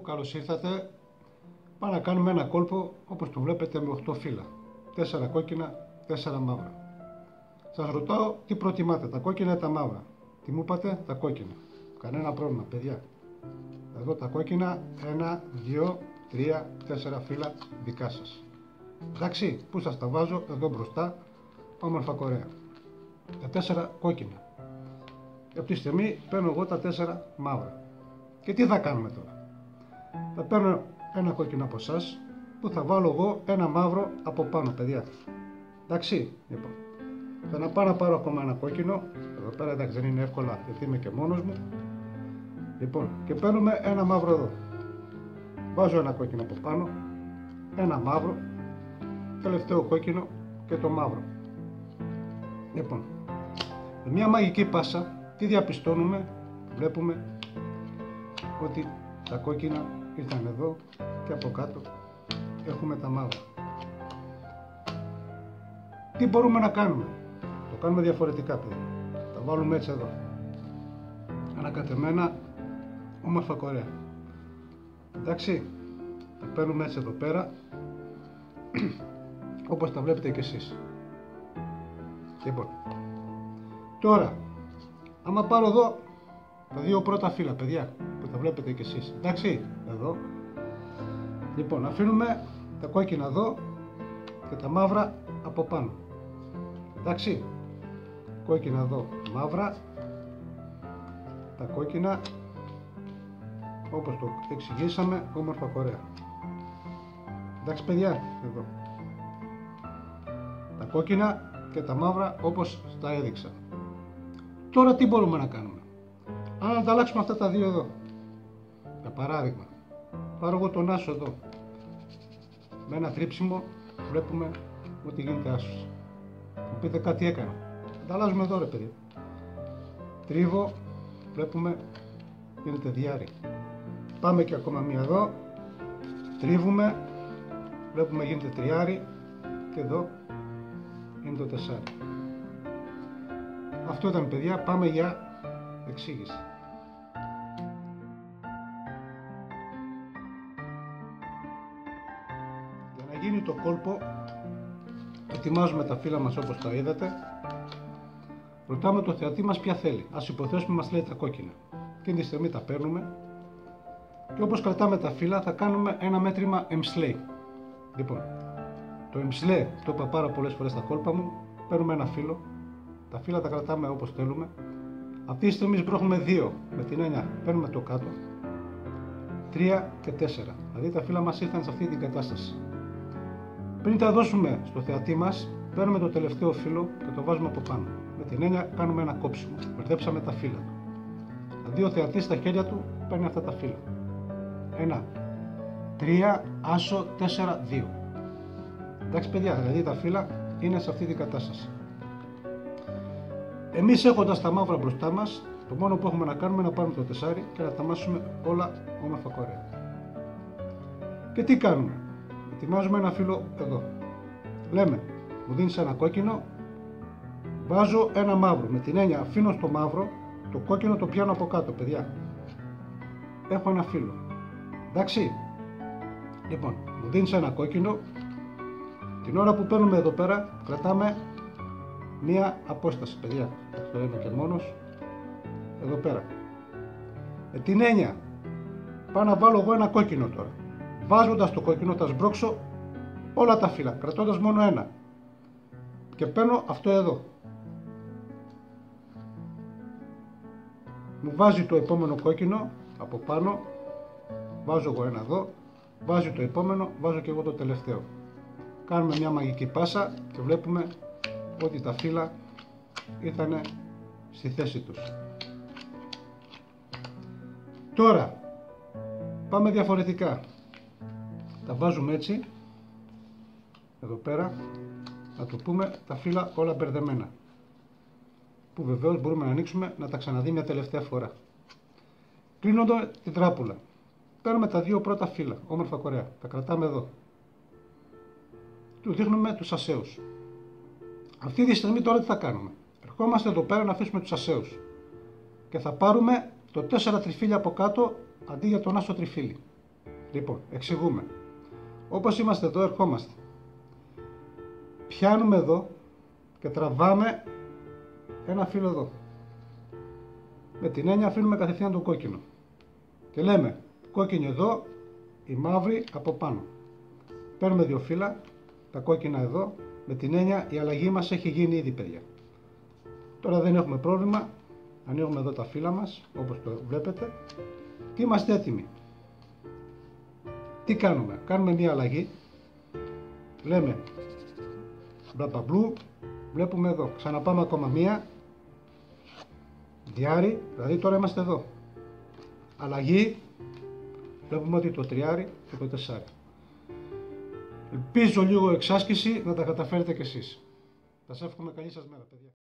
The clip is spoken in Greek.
καλώς ήρθατε. Πάμε να κάνουμε ένα κόλπο όπως το βλέπετε με 8 φύλλα. 4 κόκκινα, 4 μαύρα. Σας ρωτάω τι προτιμάτε, τα κόκκινα ή τα μαύρα. Τι μου είπατε, τα κόκκινα. Κανένα πρόβλημα, παιδιά. Εδώ τα κόκκινα, 1, 2, 3, 4 φύλλα δικά σας. Εντάξει, πού σας τα βάζω, εδώ μπροστά, όμορφα κορέα. Τα 4 κόκκινα. Και από τη στιγμή παίρνω εγώ τα 4 μαύρα. Και τι θα κάνουμε τώρα. Θα παίρνω ένα κόκκινο από εσάς, που θα βάλω εγώ ένα μαύρο από πάνω, παιδιά. Εντάξει, λοιπόν. Θα να πάω να πάρω ακόμα ένα κόκκινο. Εδώ πέρα εντάξει δεν είναι εύκολα γιατί είμαι και μόνος μου. Λοιπόν, και παίρνουμε ένα μαύρο εδώ. Βάζω ένα κόκκινο από πάνω, ένα μαύρο, τελευταίο κόκκινο και το μαύρο. Λοιπόν, με μια μαγική πάσα, τι διαπιστώνουμε, βλέπουμε ότι τα κόκκινα ήρθαν εδώ και από κάτω έχουμε τα μαύρα. Τι μπορούμε να κάνουμε, το κάνουμε διαφορετικά παιδιά. Τα βάλουμε έτσι εδώ, ανακατεμένα, όμορφα κορέα. Εντάξει, τα παίρνουμε έτσι εδώ πέρα, όπως τα βλέπετε και εσείς. Λοιπόν, τώρα, άμα πάρω εδώ τα δύο πρώτα φύλλα, παιδιά, που τα βλέπετε και εσείς, εντάξει, εδώ. Λοιπόν, αφήνουμε τα κόκκινα εδώ και τα μαύρα από πάνω. Εντάξει, κόκκινα εδώ, μαύρα, τα κόκκινα, όπως το εξηγήσαμε, όμορφα κορέα. Εντάξει παιδιά, εδώ. Τα κόκκινα και τα μαύρα όπως τα έδειξα. Τώρα τι μπορούμε να κάνουμε. Αν ανταλλάξουμε αυτά τα δύο εδώ. Για παράδειγμα, πάρω εγώ τον άσο εδώ. Με ένα τρίψιμο βλέπουμε ότι γίνεται άσος. Μου πείτε κάτι έκανα. Ανταλλάζουμε εδώ ρε παιδί. Τρίβω, βλέπουμε γίνεται διάρρη. Πάμε και ακόμα μία εδώ. Τρίβουμε, βλέπουμε γίνεται τριάρι και εδώ είναι το τεσσάρι. Αυτό ήταν παιδιά, πάμε για εξήγηση. Για να γίνει το κόλπο, ετοιμάζουμε τα φύλλα μας όπως τα είδατε. Ρωτάμε το θεατή μας ποια θέλει. Ας υποθέσουμε μας λέει τα κόκκινα. Εκείνη τη στιγμή τα παίρνουμε και όπως κρατάμε τα φύλλα θα κάνουμε ένα μέτρημα εμσλέ. Λοιπόν, το εμσλέ το είπα πάρα πολλές φορές στα κόλπα μου. Παίρνουμε ένα φύλλο, τα φύλλα τα κρατάμε όπως θέλουμε. Αυτή τη στιγμή σμπρώχνουμε 2 με την έννοια παίρνουμε το κάτω, 3 και 4. Δηλαδή τα φύλλα μας ήρθαν σε αυτή την κατάσταση. Πριν τα δώσουμε στο θεατή μας, παίρνουμε το τελευταίο φύλλο και το βάζουμε από πάνω. Με την έννοια κάνουμε ένα κόψιμο. Μπερδέψαμε τα φύλλα του. Δηλαδή ο θεατής στα χέρια του παίρνει αυτά τα φύλλα. 1, 3, άσο, 4, 2. Εντάξει παιδιά, δηλαδή τα φύλλα είναι σε αυτή την κατάσταση. Εμείς έχοντας τα μαύρα μπροστά μας, το μόνο που έχουμε να κάνουμε είναι να πάρουμε το τεσσάρι και να τα μάσουμε όλα όμορφα κορέα. Και τι κάνουμε. Ετοιμάζουμε ένα φύλλο εδώ. Λέμε, μου δίνεις ένα κόκκινο, βάζω ένα μαύρο. Με την έννοια αφήνω στο μαύρο, το κόκκινο το πιάνω από κάτω, παιδιά. Έχω ένα φύλλο. Εντάξει. Λοιπόν, μου δίνεις ένα κόκκινο. Την ώρα που παίρνουμε εδώ πέρα, κρατάμε μία απόσταση, παιδιά. Αυτό είμαι και μόνος. Εδώ πέρα. Με την έννοια, πάω να βάλω εγώ ένα κόκκινο τώρα. Βάζοντας το κόκκινο, θα σμπρώξω όλα τα φύλλα, κρατώντας μόνο ένα. Και παίρνω αυτό εδώ. Μου βάζει το επόμενο κόκκινο από πάνω. Βάζω εγώ ένα εδώ. Βάζει το επόμενο, βάζω και εγώ το τελευταίο. Κάνουμε μια μαγική πάσα και βλέπουμε ότι τα φύλλα ήρθαν στη θέση τους. Τώρα πάμε διαφορετικά. Τα βάζουμε έτσι εδώ πέρα, να το πούμε τα φύλλα όλα μπερδεμένα, που βεβαίως μπορούμε να ανοίξουμε να τα ξαναδεί μια τελευταία φορά. Κλείνοντα την τράπουλα, παίρνουμε τα δύο πρώτα φύλλα όμορφα κορέα, τα κρατάμε εδώ, του δείχνουμε τους ασέους. Αυτή τη στιγμή τώρα τι θα κάνουμε. Ερχόμαστε εδώ πέρα να αφήσουμε τους ασέους και θα πάρουμε το 4 τριφύλια από κάτω αντί για τον άσο τριφύλι. Λοιπόν, εξηγούμε. Όπως είμαστε εδώ, ερχόμαστε. Πιάνουμε εδώ και τραβάμε ένα φύλλο εδώ. Με την έννοια αφήνουμε κατευθείαν το κόκκινο. Και λέμε, κόκκινη εδώ, η μαύρη από πάνω. Παίρνουμε δύο φύλλα, τα κόκκινα εδώ, με την έννοια η αλλαγή μας έχει γίνει ήδη, παιδιά. Τώρα δεν έχουμε πρόβλημα, ανοίγουμε εδώ τα φύλλα μας, όπως το βλέπετε, και είμαστε έτοιμοι. Τι κάνουμε? Κάνουμε μία αλλαγή, λέμε μπλα, βλέπουμε εδώ, ξαναπάμε ακόμα μία, διάρρη, δηλαδή τώρα είμαστε εδώ. Αλλαγή, βλέπουμε ότι το τριάρι και το τεσσάρι. Ελπίζω λίγο εξάσκηση να τα καταφέρετε κι εσείς. Σας εύχομαι καλή σας μέρα, παιδιά.